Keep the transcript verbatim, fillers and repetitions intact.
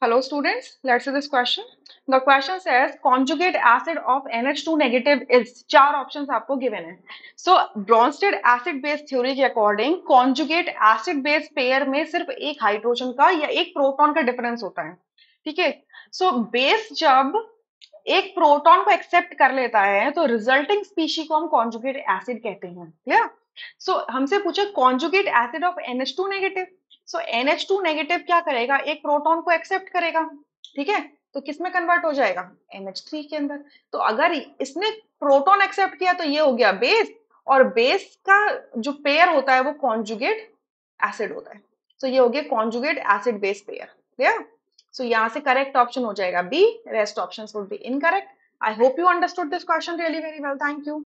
Hello students, let's see this question. The question says conjugate acid of N H two negative is चार options आपको given है. So Bronsted acid base theory के according conjugate acid base pair में सिर्फ एक hydrogen का या एक प्रोटॉन का डिफरेंस होता है. ठीक है. So base जब एक प्रोटॉन को एक्सेप्ट कर लेता है तो रिजल्टिंग स्पीशी को हम कॉन्जुगेट एसिड कहते हैं. क्लियर. सो हमसे पूछे conjugate acid of N H two negative. So N H two negative क्या करेगा, एक प्रोटॉन को एक्सेप्ट करेगा. ठीक है. तो किस में कन्वर्ट हो जाएगा, एन एच थ्री के अंदर. तो अगर इसने प्रोटॉन एक्सेप्ट किया तो ये हो गया बेस, और बेस का जो पेयर होता है वो कॉन्जुगेट एसिड होता है. तो ये हो गया conjugate acid base pair. Clear. So यहाँ से करेक्ट ऑप्शन हो जाएगा B, rest options would be incorrect. I hope you understood this question really very well. Thank you.